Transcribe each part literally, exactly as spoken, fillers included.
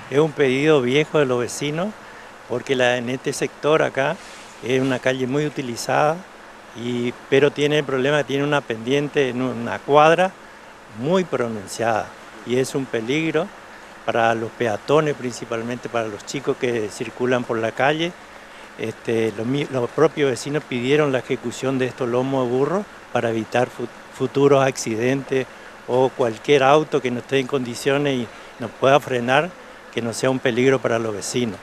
Es un pedido viejo de los vecinos porque la, en este sector acá es una calle muy utilizada, y, pero tiene el problema que tiene una pendiente en una cuadra muy pronunciada y es un peligro para los peatones, principalmente para los chicos que circulan por la calle. Este, los, los propios vecinos pidieron la ejecución de estos lomos de burro para evitar futuros accidentes o cualquier auto que no esté en condiciones y nos pueda frenar, que no sea un peligro para los vecinos.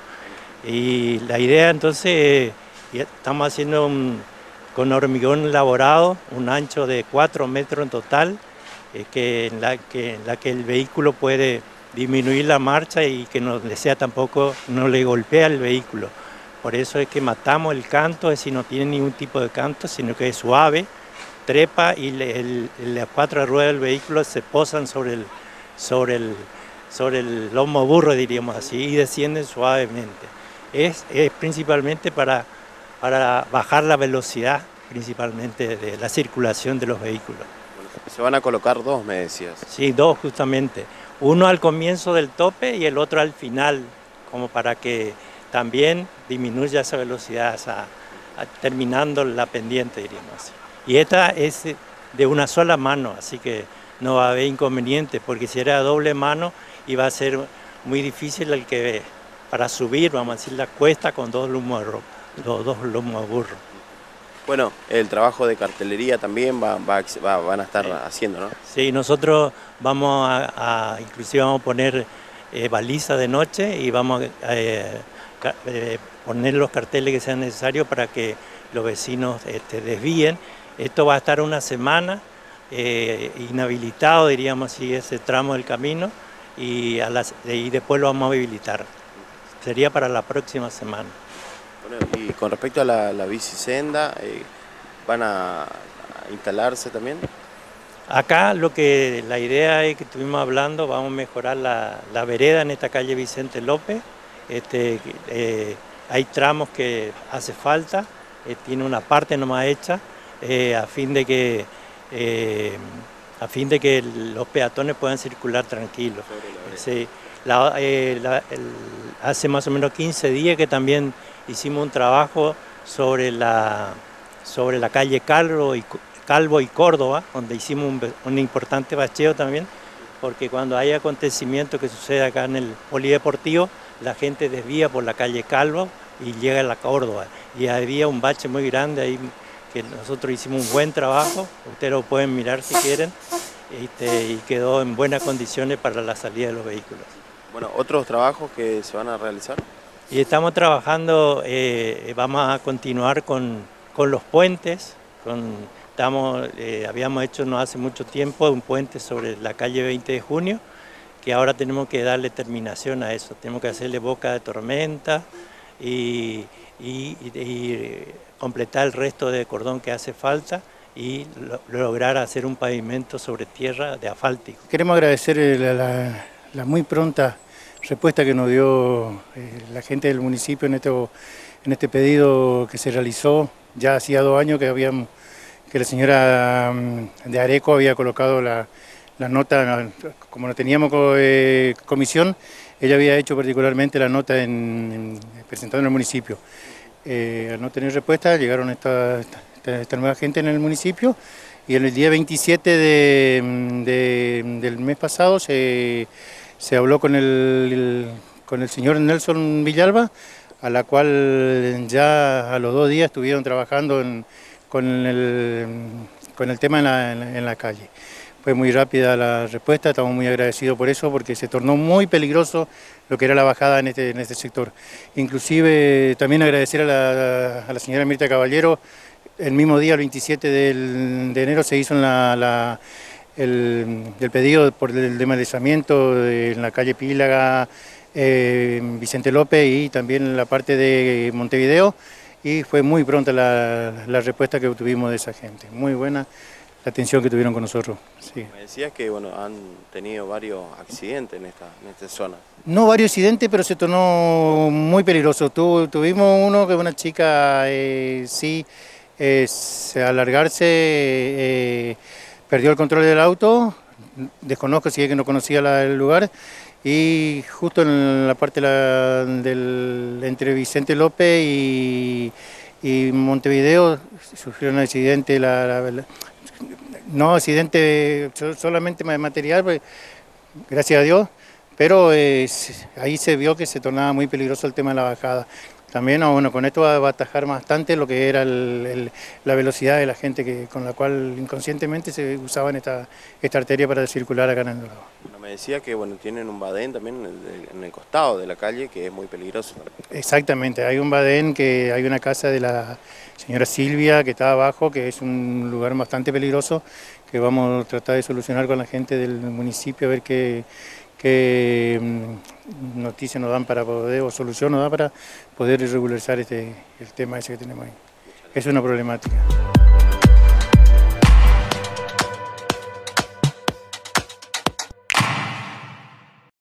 Y la idea entonces, estamos haciendo un, con hormigón elaborado, un ancho de cuatro metros en total, eh, que, en la, que, en la que el vehículo puede disminuir la marcha y que no le sea tampoco, no le golpea el vehículo. Por eso es que matamos el canto, es decir, no tiene ningún tipo de canto, sino que es suave, trepa y le, el, las cuatro ruedas del vehículo se posan sobre el, sobre el, sobre el lomo burro, diríamos así, y descienden suavemente. Es, es principalmente para, para bajar la velocidad, principalmente de la circulación de los vehículos. Bueno, se van a colocar dos, me decías. Sí, dos justamente. Uno al comienzo del tope y el otro al final, como para que también disminuya esa velocidad, esa, a, terminando la pendiente, diríamos así. Y esta es de una sola mano, así que no va a haber inconveniente, porque si era doble mano iba a ser muy difícil el que para subir, vamos a decir, la cuesta con dos lomos de ropa, dos, dos lomos de burro. Bueno, el trabajo de cartelería también va, va, va, van a estar sí. haciendo, ¿no? Sí, nosotros vamos a, a inclusive vamos a poner eh, balizas de noche y vamos a eh, eh, poner los carteles que sean necesarios para que los vecinos este, desvíen. Esto va a estar una semana eh, inhabilitado, diríamos así, ese tramo del camino, y, a las, y después lo vamos a habilitar. Sería para la próxima semana. Bueno, y con respecto a la, la bicisenda, eh, ¿van a, a instalarse también? Acá lo que la idea es que estuvimos hablando, vamos a mejorar la, la vereda en esta calle Vicente López. Este, eh, hay tramos que hace falta, eh, tiene una parte nomás hecha, eh, a fin de que eh, a fin de que los peatones puedan circular tranquilos. Sí, la, eh, la, el, hace más o menos quince días que también hicimos un trabajo sobre la, sobre la calle Calvo y, Calvo y Córdoba, donde hicimos un, un importante bacheo también, porque cuando hay acontecimientos que sucede acá en el polideportivo, la gente desvía por la calle Calvo y llega a la Córdoba. Y había un bache muy grande ahí, que nosotros hicimos un buen trabajo, ustedes lo pueden mirar si quieren, este, y quedó en buenas condiciones para la salida de los vehículos. Bueno, ¿otros trabajos que se van a realizar? Y estamos trabajando, eh, vamos a continuar con, con los puentes, con, estamos, eh, habíamos hecho no hace mucho tiempo un puente sobre la calle veinte de junio, que ahora tenemos que darle terminación a eso, tenemos que hacerle boca de tormenta y, y, y, y completar el resto de cordón que hace falta y lo, lograr hacer un pavimento sobre tierra de asfáltico. Queremos agradecer la, la, la muy pronta respuesta que nos dio eh, la gente del municipio en este, en este pedido que se realizó. Ya hacía dos años que, habíamos, que la señora de Areco había colocado la, la nota, como no teníamos eh, comisión, ella había hecho particularmente la nota en, en, presentada en el municipio. Eh, al no tener respuesta llegaron esta, esta, esta nueva gente en el municipio y el día veintisiete de, de, del mes pasado se... Se habló con el, el, con el señor Nelson Villalba, a la cual ya a los dos días estuvieron trabajando en, con, el, con el tema en la, en, en la calle. Fue muy rápida la respuesta, estamos muy agradecidos por eso, porque se tornó muy peligroso lo que era la bajada en este, en este sector. Inclusive también agradecer a la, a la señora Mirta Caballero, el mismo día, el veintisiete del, de enero, se hizo en la... la El, el pedido por el demalizamiento en la calle Pílaga, eh, Vicente López y también en la parte de Montevideo, y fue muy pronta la, la respuesta que obtuvimos de esa gente, muy buena la atención que tuvieron con nosotros. Sí. Me decías que bueno, han tenido varios accidentes en esta, en esta zona. No varios accidentes, pero se tornó muy peligroso. Tu, tuvimos uno que una chica, eh, sí, eh, al alargarse, eh, perdió el control del auto, desconozco si es que no conocía la, el lugar, y justo en la parte de la, del, entre Vicente López y, y Montevideo sufrió un accidente, la, la, la, no accidente solamente material, pues, gracias a Dios, pero eh, ahí se vio que se tornaba muy peligroso el tema de la bajada. También, bueno, con esto va a atajar bastante lo que era el, el, la velocidad de la gente que, con la cual inconscientemente se usaba en esta, esta arteria para circular acá en el Dorado. Bueno, me decía que bueno, tienen un badén también en el, en el costado de la calle que es muy peligroso. Exactamente, hay un badén, que hay una casa de la señora Silvia que está abajo, que es un lugar bastante peligroso, que vamos a tratar de solucionar con la gente del municipio, a ver qué, qué noticias nos dan para poder, o solución nos da para poder regularizar este, el tema ese que tenemos ahí. Es una problemática.